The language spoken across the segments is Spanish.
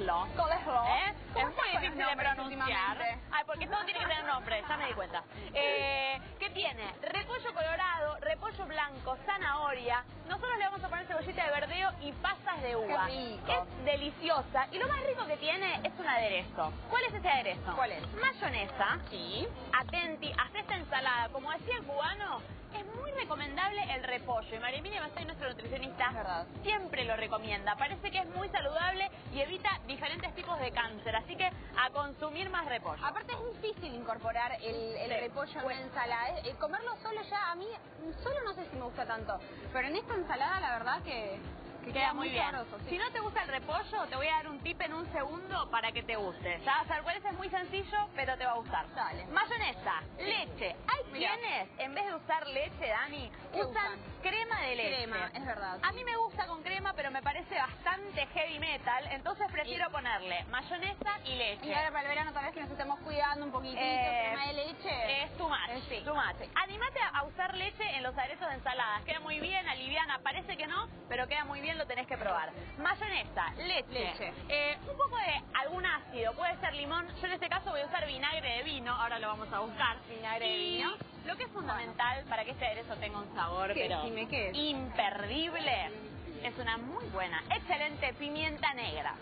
coleslaw. Coleslaw. Es muy difícil de pronunciar. Ay, porque todo tiene que tener nombre, ya me di cuenta. ¿Qué tiene? Repollo colorado, repollo blanco, zanahoria. Nosotros le vamos a poner cebollita de verdeo y pasas de uva. Qué rico. Es deliciosa. Y lo más rico que tiene es un aderezo. ¿Cuál es ese aderezo? ¿Cuál es? Mayonesa. Sí. Atenti, haz esta ensalada. Como decía el cubano, es muy recomendable el repollo. Y María Emilia Mazzei, nuestro nutricionista, verdad, siempre lo recomienda. Parece que es muy saludable y evita diferentes tipos de cáncer. Así que a consumir más repollo. Aparte es difícil incorporar el repollo en una ensalada. Comerlo solo ya, a mí solo no sé si me gusta tanto. Pero en esta ensalada la verdad que queda muy bien. sabroso, sí. Si no te gusta el repollo, te voy a dar un tip en un segundo para que te guste. Ya vas a ver cuál es muy sencillo, pero te va a gustar. Dale. Mayonesa, leche. Hay quienes, en vez de usar leche, Dani, usan crema de leche. Crema, es verdad. A mí me gusta con crema, pero me parece bastante heavy metal, entonces prefiero ponerle mayonesa y leche. Y ahora para el verano tal vez que nos estemos cuidando un poquitito, crema de leche. Es too much, Sí. too much. Animate a usar leche en los aderezos de ensaladas. Queda muy bien, aliviana, parece que no, pero queda muy bien, lo tenés que probar. Mayonesa, leche. Un poco de algún ácido, puede ser limón. Yo en este caso voy a usar vinagre de vino, ahora lo vamos a buscar. Vinagre de vino. Lo que es fundamental para que este aderezo tenga un sabor, pero ¿Qué es? imperdible, es una muy buena, excelente pimienta negra.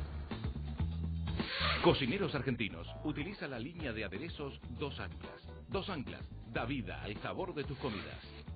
Cocineros Argentinos, utiliza la línea de aderezos Dos Anclas. Dos Anclas, da vida al sabor de tus comidas.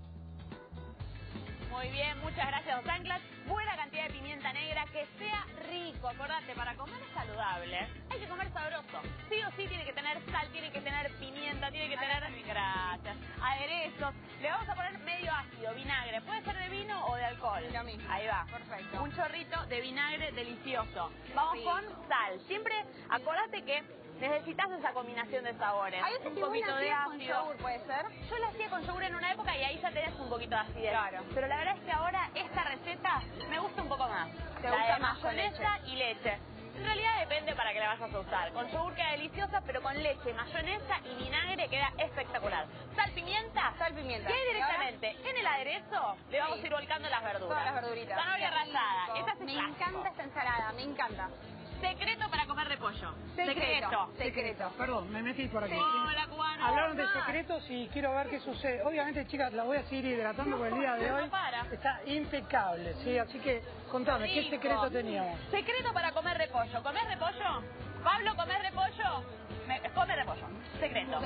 Muy bien, muchas gracias, Dos Anclas. Buena cantidad de pimienta negra, que sea rico. Acordate, para comer saludable hay que comer sabroso. Sí o sí tiene que tener sal, tiene que tener pimienta, tiene que tener gracias, aderezos. Le vamos a poner medio ácido, vinagre. Puede ser de vino o de alcohol. Lo mismo. Ahí va. Perfecto. Un chorrito de vinagre delicioso. Vamos con sal. Siempre acordate que necesitas esa combinación de sabores. Hay veces un que poquito vos la de hacías con ácido. yogur, ¿puede ser? Yo la hacía con yogur en una época y ahí ya tenés un poquito de acidez. Claro. Pero la verdad es que ahora esta receta me gusta un poco más. ¿Te la gusta de más con mayonesa y leche. En realidad depende para qué la vayas a usar. Con yogur queda deliciosa, pero con leche, mayonesa y vinagre queda espectacular. Sal, pimienta. Sal, pimienta. Y directamente en el aderezo le vamos a ir volcando las verduras. Todas las verduritas. Zanahoria Qué rico. rallada. Esta es Me clásico. encanta esta ensalada, me encanta. Secreto para comer repollo. Secreto. Perdón, me metí por aquí. Hola, cubano. Hablaron de secretos y quiero ver qué sucede. Obviamente, chicas, la voy a seguir hidratando por el día de hoy. No para. Está impecable, ¿sí? Así que, contame, ¿qué Rico. secreto teníamos? Secreto para comer repollo. ¿Comer repollo? Pablo, ¿comer repollo? Come repollo. Secreto.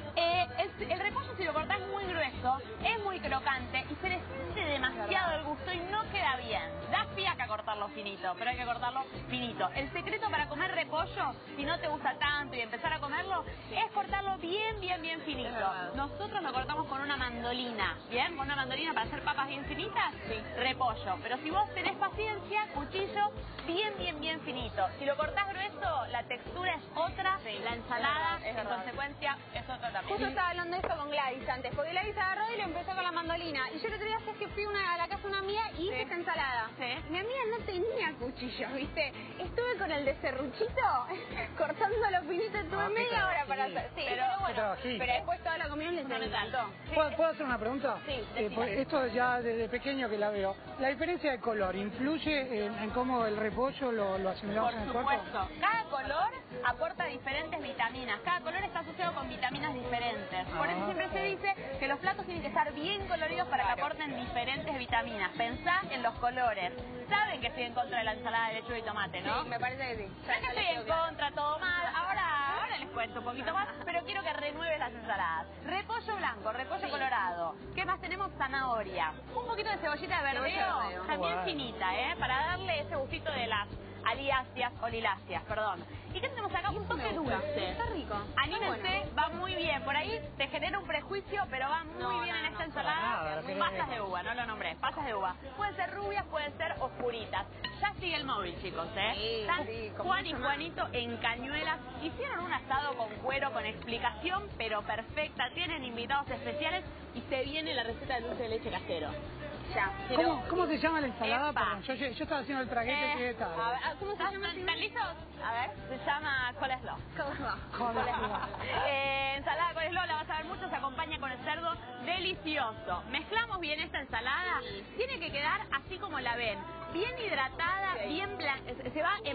El repollo, si lo cortás muy grueso, es muy crocante y se le siente demasiado el gusto y no queda bien. Da fiaca cortarlo finito, pero hay que cortarlo finito. El secreto para comer repollo, si no te gusta tanto y empezar a comerlo, es cortarlo bien finito. Nosotros lo cortamos con una mandolina, ¿bien? Con una mandolina para hacer papas bien finitas, repollo. Pero si vos tenés paciencia, cuchillo bien finito. Si lo cortás grueso, la textura es otra, la ensalada, en consecuencia, es otra también. Justo estaba hablando de esto con Gladys antes, porque Gladys agarró y lo empezó con la mandolina. Y yo el otro día es que fui a la casa de una amiga y hice esta ensalada. Sí. Mi amiga no tenía cuchillos, ¿viste? Estuve con el de serruchito cortándolo finito, tuve media hora para hacer. Sí, pero bueno, pero después toda la comida les encantó. ¿Puedo hacer una pregunta? Sí, pues esto ya desde pequeño que la veo. ¿La diferencia de color influye en cómo el repollo lo asimilamos en el cuerpo? Por supuesto. Cada color aporta diferentes vitaminas. Cada color está asociado con vitaminas diferentes. Por eso siempre se dice que los platos tienen que estar bien coloridos para que aporten diferentes vitaminas. Pensá en los colores. Saben que estoy en contra de la ensalada de lechuga y tomate, ¿no? Sí, me parece que sí. No es que estoy en contra, todo mal. Ahora les cuento un poquito más, pero quiero que renueves las ensaladas. Repollo blanco, repollo colorado. ¿Qué más tenemos? Zanahoria. Un poquito de cebollita de verdeo, también finita, para darle ese gustito de las aliáceas o liláceas, perdón. ¿Y qué tenemos acá? Un toque dulce. Está rico. Anímense, va muy bien. Por ahí te genera un prejuicio, pero va muy bien en esta ensalada. Pasas de uva, no lo nombré. Pasas de uva. Pueden ser rubias, pueden ser oscuritas. Ya sigue el móvil, chicos, Están Juan y Juanito en Cañuelas. Hicieron un asado con cuero, con explicación, pero perfecta. Tienen invitados especiales y se viene la receta de dulce de leche casero. Ya. ¿Cómo se llama la ensalada? Perdón, yo estaba haciendo el traguete que tal. ¿Cómo se llama? ¿Están listos? A ver, se llama coleslaw. Ensalada coleslaw, la vas a ver mucho, se acompaña con el cerdo, delicioso. Mezclamos bien esta ensalada, tiene que quedar así como la ven. Bien hidratada, bien se va emblanqueando.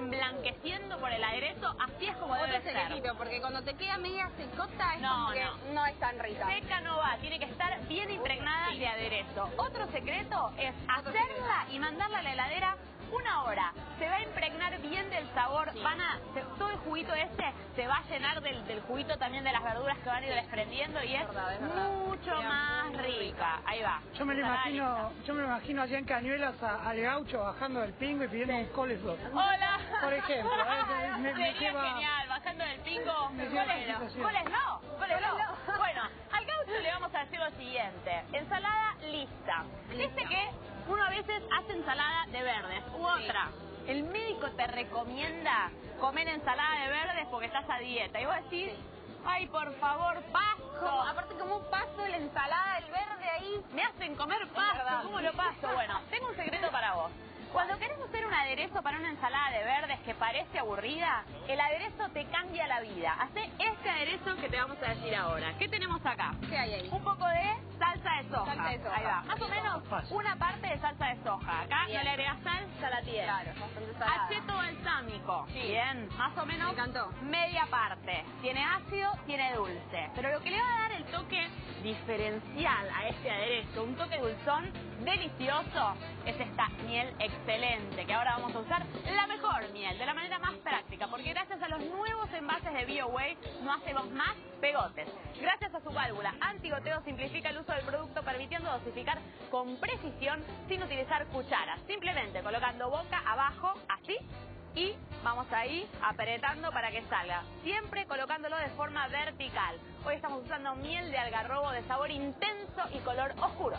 enriqueciendo por el aderezo, así es como debe ser. Secretito, porque cuando te queda media secota es como que no es tan rica. Seca no va, tiene que estar bien impregnada de aderezo. Otro secreto es hacerla y mandarla a la heladera 1 hora. Se va a impregnar bien del sabor, todo el juguito ese se va a llenar del juguito también de las verduras que van a ir desprendiendo y es mucho más rica. Ahí va. Yo me lo imagino allá en Cañuelas al gaucho bajando del pingo y pidiendo un coleslaw. Hola. Por ejemplo. Sería genial, bajando del pingo. Coleslaw. Bueno, al gaucho le vamos a decir lo siguiente. Ensalada lista. Dice que uno a veces hace ensalada de verdes u otra. El médico te recomienda comer ensalada de verdes porque estás a dieta. Y vos decís, ay, por favor, pasto. Aparte como un pasto, la ensalada, el verde ahí. Me hacen comer pasto, ¿cómo lo paso? Bueno, tengo un secreto para vos. Cuando querés hacer un aderezo para una ensalada de verdes que parece aburrida, el aderezo te cambia la vida. Hacé este aderezo que te vamos a decir ahora. ¿Qué tenemos acá? ¿Qué hay ahí? Un poco de salsa de soja. Ahí va. Más o menos una parte de salsa de soja. Acá no le agregás sal, ya la tienes. Claro, bastante salada. Aceto balsámico. Bien, más o menos media parte. Tiene ácido, tiene dulce. Pero lo que le va a dar el toque diferencial a este aderezo, un toque dulzón delicioso, es esta miel excelente, que ahora vamos a usar la mejor miel, de la manera más práctica, porque gracias a los nuevos envases de BioWay no hacemos más pegotes. Gracias a su válvula antigoteo simplifica el uso del producto, permitiendo dosificar con precisión sin utilizar cucharas, simplemente colocando boca abajo, así, y vamos ahí apretando para que salga, siempre colocándolo de forma vertical. Hoy estamos usando miel de algarrobo de sabor intenso y color oscuro.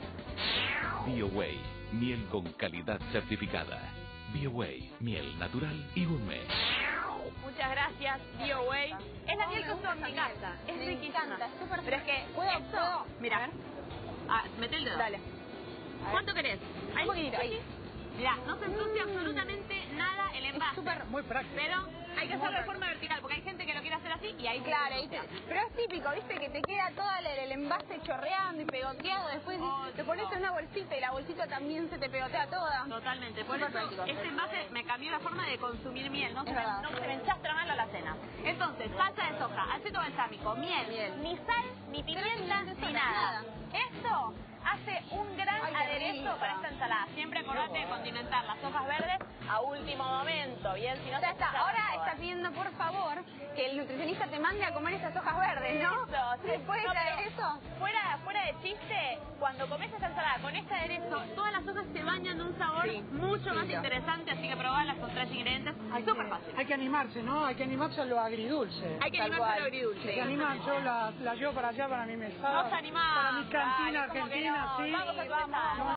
BioWay, miel con calidad certificada. BioWay, miel natural y gourmet. Muchas gracias, BioWay. Es la miel que uso en mi casa. Es riquísima. Es súper. Pero es que ¿Puedo? Mira, mete el dedo. Dale. ¿Cuánto querés? Un poquitito, ahí. Mirá, no se ensucia absolutamente nada el envase. Muy práctico. Pero hay que hacerlo de forma vertical, porque hay gente que lo quiere hacer así y ahí claro, pero es típico, viste, que te queda todo el envase chorreando y pegoteado, después te pones en una bolsita y la bolsita también se te pegotea toda. Totalmente, por eso este envase me cambió la forma de consumir miel, no se me enchastra mal a la cena. Entonces, salsa de soja, aceto balsámico, miel, ni sal, ni pimienta, ni nada. Esto hace un gran aderezo para esta ensalada. Siempre acordate de condimentar las hojas verdes a último momento, bien, si no ya está. Ahora estás viendo, por favor, que el nutricionista te mande a comer esas hojas verdes, ¿no? Eso, sí. Después de aderezo. Fuera de chiste, cuando comes esta ensalada con este aderezo, todas las hojas se bañan de un sabor mucho más interesante, así que probalas con 3 ingredientes. Súper fácil. Hay que animarse, ¿no? Hay que animarse a lo agridulce. Hay que animarse a lo agridulce. Si se animan, yo la llevo para allá, para mi mesada. Nos animamos. Para mi cantina argentina, sí. Vamos a empezar.